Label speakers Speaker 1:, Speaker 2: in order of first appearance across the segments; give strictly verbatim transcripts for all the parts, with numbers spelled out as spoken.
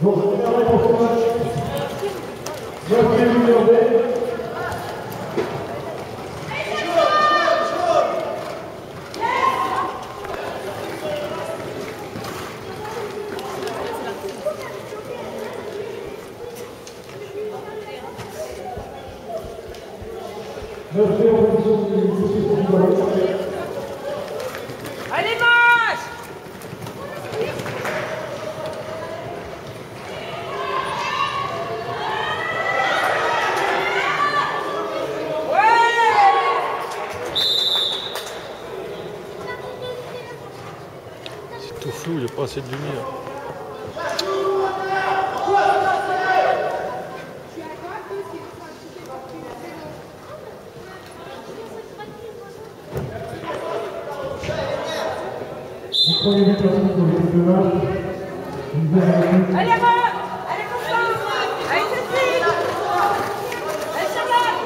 Speaker 1: Allez, marche!
Speaker 2: C'est tout flou, il n'y a pas assez de lumière.
Speaker 1: Allez, Rob! Allez, Constance! Allez, Cécile! Allez, Charlotte!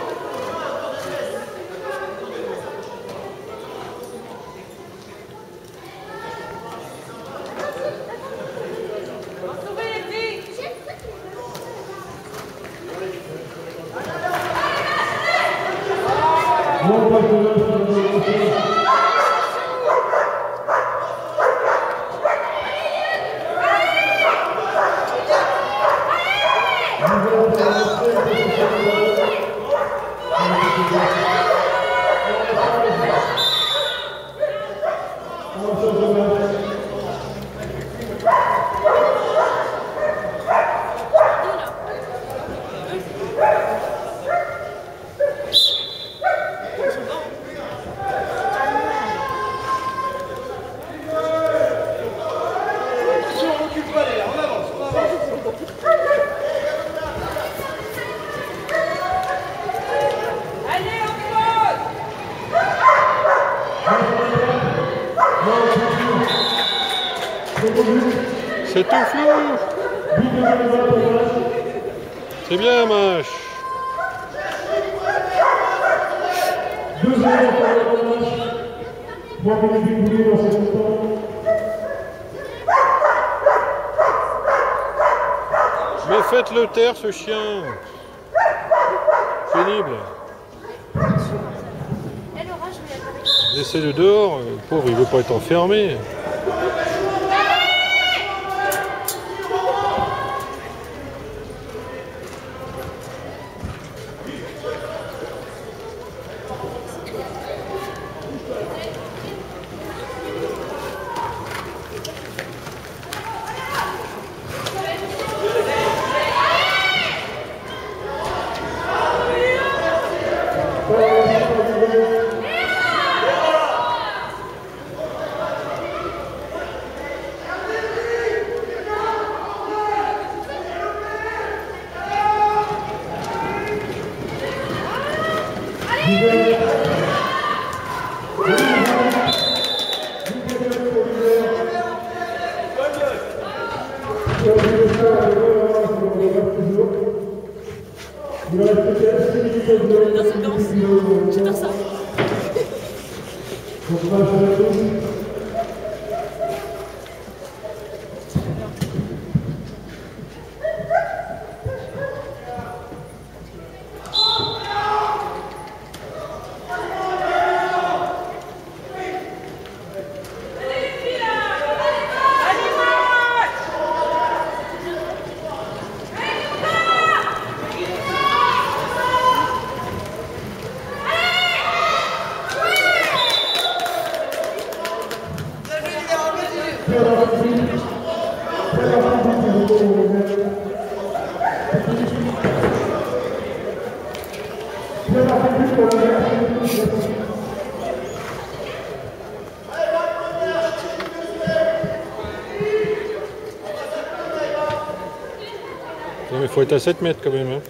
Speaker 1: Retrouvez les filles!
Speaker 2: C'est tout flou. C'est bien, Mâche. Mais faites-le taire, ce chien. Pénible. Laissez-le dehors. Le pauvre, il veut pas être enfermé.
Speaker 1: J'adore ça.
Speaker 2: Non mais il faut être à sept mètres quand même. Hein.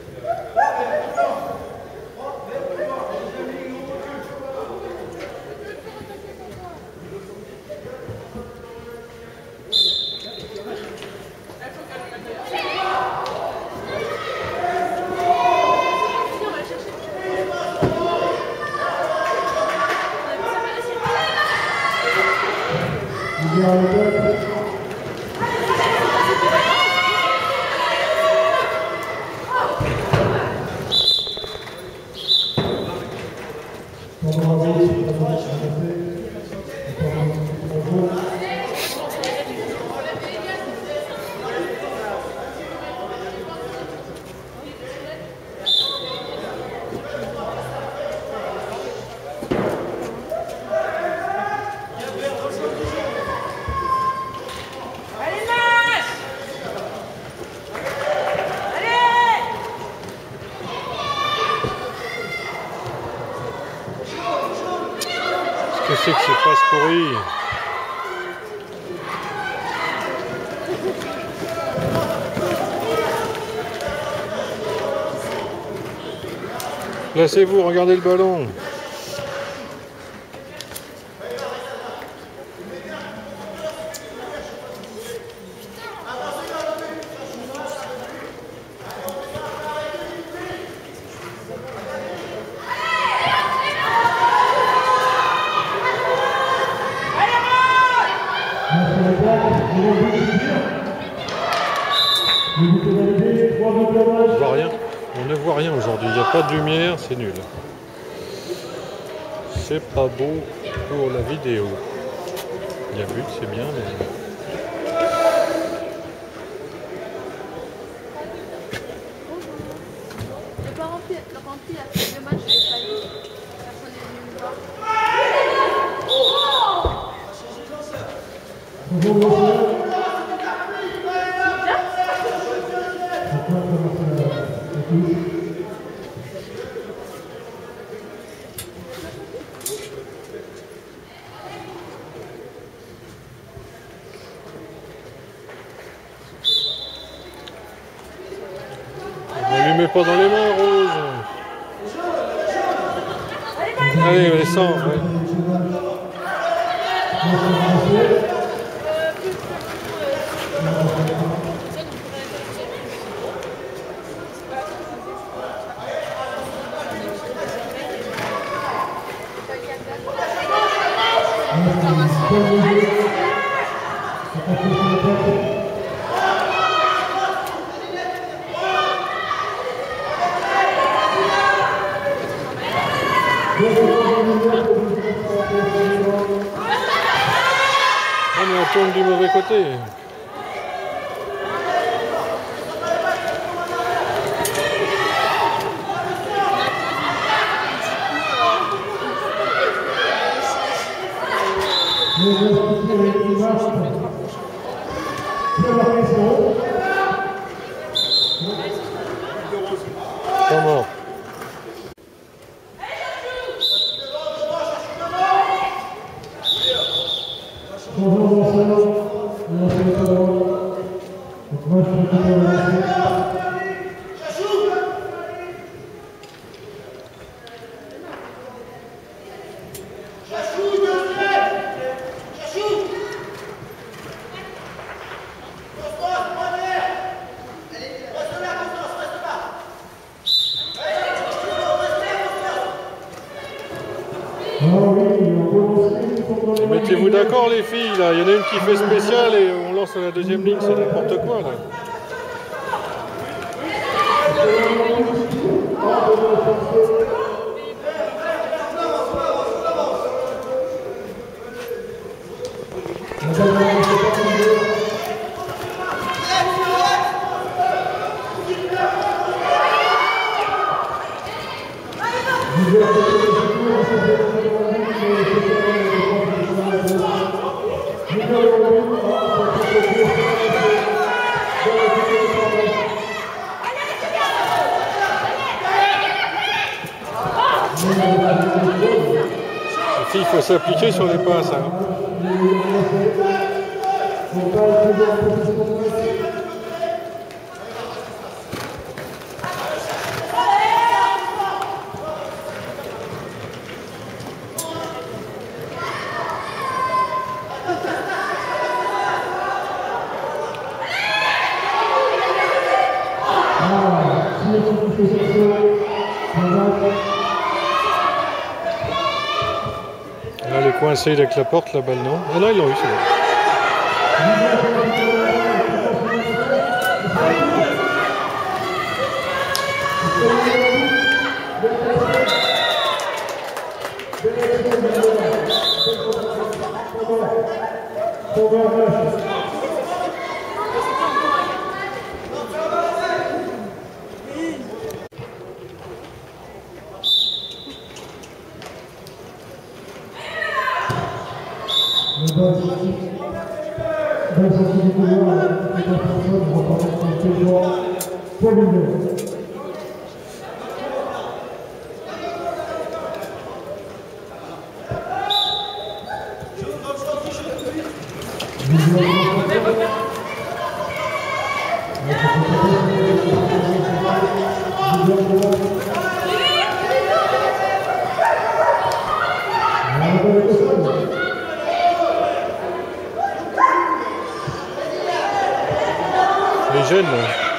Speaker 2: que c'est que ces passes pourries? Placez-vous, regardez le ballon. On voit rien. On ne voit rien aujourd'hui. Il n'y a pas de lumière, c'est nul. C'est pas beau pour la vidéo. Il y a but, c'est bien, mais...
Speaker 3: Le rempli, le rempli a fait deux matchs, j'ai failli. Personne n'est venu me voir.
Speaker 2: On lui met pas dans les mains, Rose. Allez, descends. Ouais. Ah, mais on tourne du mauvais côté. Comment? Mettez-vous d'accord les filles, là. Il y en a une qui fait spécial et on lance à la deuxième ligne, c'est n'importe quoi là. Il faut s'appliquer sur les passes. Hein. Là, elle est coincée avec la porte, la balle, non? Ah non, ils l'ont eu, c'est bon. Les jeunes, là.